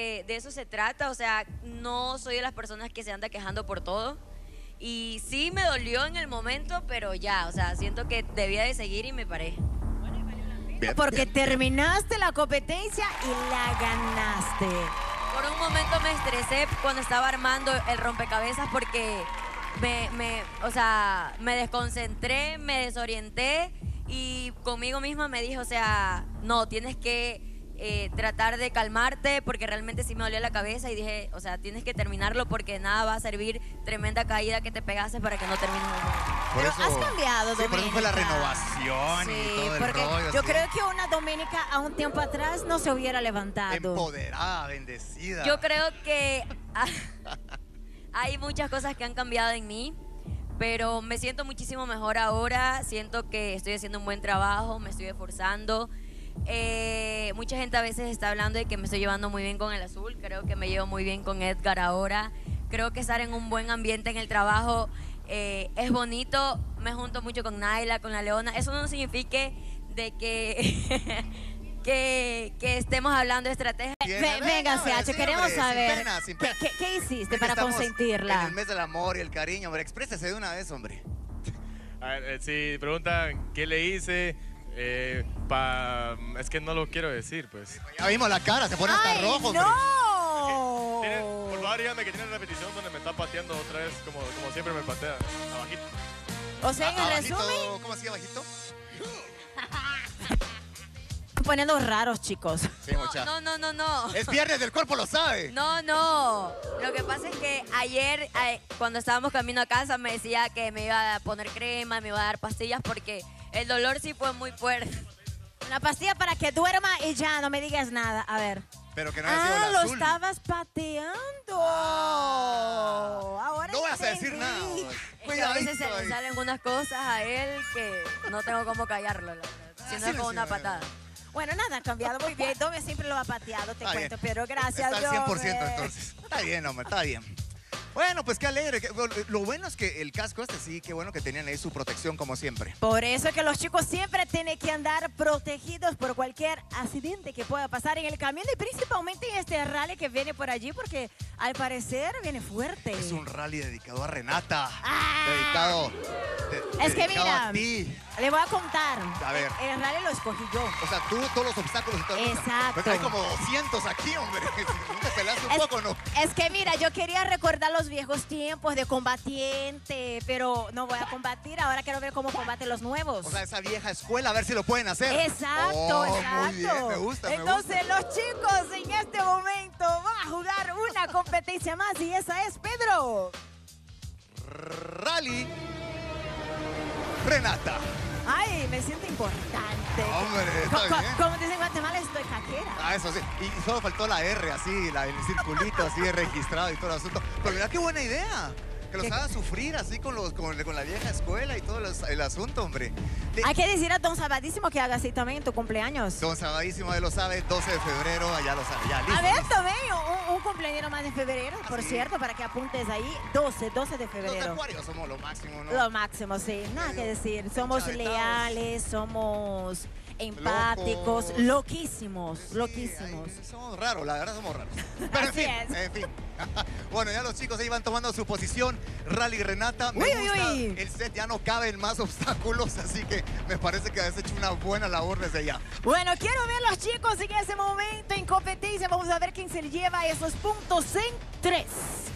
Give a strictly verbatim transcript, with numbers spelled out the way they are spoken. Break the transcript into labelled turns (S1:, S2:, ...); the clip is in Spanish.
S1: Eh, de eso se trata, o sea, no soy de las personas que se anda quejando por todo. Y sí me dolió en el momento, pero ya, o sea, siento que debía de seguir y me paré.
S2: Bien,
S3: Porque
S2: bien.
S3: terminaste la competencia y la ganaste.
S1: Por un momento me estresé cuando estaba armando el rompecabezas porque me, me, o sea, me desconcentré, me desorienté y conmigo misma me dije, o sea, no, tienes que eh, tratar de calmarte porque realmente sí me dolía la cabeza y dije, o sea, tienes que terminarlo porque nada va a servir tremenda caída que te pegases para que no termines el juego.
S2: Por
S3: Pero
S2: eso-
S3: has cambiado,
S2: Sí, por eso fue la
S3: Doménica.
S2: renovación
S3: Sí,
S2: y todo el
S3: porque
S2: rollo.
S3: yo
S2: sí.
S3: creo que una Doménica a un tiempo atrás no se hubiera levantado.
S2: Empoderada, bendecida.
S1: Yo creo que hay muchas cosas que han cambiado en mí, pero me siento muchísimo mejor ahora. Siento que estoy haciendo un buen trabajo, me estoy esforzando. Eh, mucha gente a veces está hablando de que me estoy llevando muy bien con el azul. Creo que me llevo muy bien con Edgar ahora. Creo que estar en un buen ambiente en el trabajo eh, es bonito. Me junto mucho con Naila, con la Leona. Eso no significa de que... Que, que estemos hablando de estrategia.
S2: Bien,
S3: Ve- venga,
S2: hombre,
S3: C H,
S2: sí,
S3: queremos
S2: hombre, sin
S3: saber.
S2: pena, sin
S3: ¿qué,
S2: pena.
S3: qué- qué hiciste
S2: Es que
S3: para
S2: estamos
S3: consentirla?
S2: En el mes del amor y el cariño, hombre. Exprésese de una vez, hombre.
S4: A ver, eh, si preguntan qué le hice, eh, pa... es que no lo quiero decir, pues.
S2: Ya vimos la cara, se pone hasta
S3: ¡Ay,
S2: rojo, hombre.
S3: no!
S4: Tienen- por favor, díganme que tienen repetición donde me está pateando otra vez, como, como siempre me patea, abajito.
S3: O sea, en el
S2: Abajito,
S3: resumen,
S2: ¿cómo así, abajito?
S3: poniendo raros, chicos.
S2: Sí, mucha.
S1: No, no, no, no.
S2: Es viernes, el cuerpo lo sabe.
S1: No, no. Lo que pasa es que ayer, eh, cuando estábamos camino a casa, me decía que me iba a poner crema, me iba a dar pastillas porque el dolor sí fue muy fuerte.
S3: Una pastilla para que duerma y ya, no me digas nada. A ver.
S2: Pero que no haya sido
S3: Ah,
S2: el
S3: lo
S2: azul.
S3: estabas pateando.
S2: Ah.
S3: Ahora
S2: No vas a decir
S3: entendí.
S2: nada. hombre.
S1: Es que a veces se
S2: Cuidadito
S1: le
S2: ahí.
S1: salen algunas cosas a él que no tengo cómo callarlo, la verdad. Si no
S2: sí,
S1: es con
S2: sí,
S1: una
S2: sí.
S1: patada.
S3: Bueno, nada, ha cambiado muy bien. Dome siempre lo ha pateado, te
S2: Está
S3: cuento.
S2: bien.
S3: Pero gracias,
S2: Está al cien por ciento
S3: Dome.
S2: entonces. Está bien, hombre, está bien. Bueno, pues qué alegre. que- Lo bueno es que el casco este sí, qué bueno que tenían ahí su protección como siempre.
S3: Por eso es que los chicos siempre tienen que andar protegidos por cualquier accidente que pueda pasar en el camino y principalmente en este rally que viene por allí porque al parecer viene fuerte.
S2: Es un rally dedicado a Renata.
S3: Ah.
S2: Dedicado. de-
S3: Es que
S2: dedicado
S3: mira,
S2: a ti.
S3: le voy a contar.
S2: A ver.
S3: El, el rally lo escogí yo.
S2: O sea, tú, todos los obstáculos y todo el mundo.
S3: Exacto.
S2: Pero hay como doscientos aquí, hombre. ¿Nunca pelaste un
S3: Es,
S2: poco, no?
S3: es que mira, yo quería recordar los viejos tiempos de combatiente, pero no voy a combatir. Ahora quiero ver cómo combaten los nuevos.
S2: O sea, esa vieja escuela, a ver si lo pueden hacer.
S3: Exacto,
S2: Oh,
S3: exacto.
S2: Muy bien, me gusta, me
S3: Entonces
S2: gusta.
S3: los chicos en este momento van a jugar una competencia más y esa es Pedro.
S2: Rally. Renata.
S3: Ay, me siento importante.
S2: Hombre, está
S3: Co- co-
S2: bien.
S3: Como dicen en Guatemala, estoy caquera.
S2: Ah, eso sí. Y solo faltó la R, así, la, el circulito, así registrado y todo el asunto. Pero mira qué buena idea. Que los
S3: ¿Qué?
S2: haga sufrir así con, los, con, con la vieja escuela y todo los- el asunto, hombre. De-
S3: Hay que decir a Don Sabadísimo que haga así también en tu cumpleaños.
S2: Don Sabadísimo, él lo sabe, doce de febrero, allá lo sabe. Ya, listo.
S3: A ver,
S2: listo.
S3: también un, un cumpleaños más de febrero, por
S2: sí.
S3: cierto, para que apuntes ahí. doce, doce de
S2: Los
S3: febrero.
S2: acuarios somos lo máximo, ¿no?
S3: Lo máximo, sí. Nada que decir. Somos
S2: Chavetados.
S3: leales, somos empáticos,
S2: Locos.
S3: loquísimos,
S2: Sí,
S3: loquísimos.
S2: ay, somos raros, la verdad somos raros. Pero en
S3: Así
S2: fin,
S3: es.
S2: en fin. Bueno, ya los chicos ahí van tomando su posición. Rally Renata, me
S3: Uy, uy,
S2: gusta.
S3: uy.
S2: El set ya no cabe en más obstáculos, así que me parece que has hecho una buena labor desde ya.
S3: Bueno, quiero ver los chicos en ese momento en competencia. Vamos a ver quién se lleva esos puntos en tres.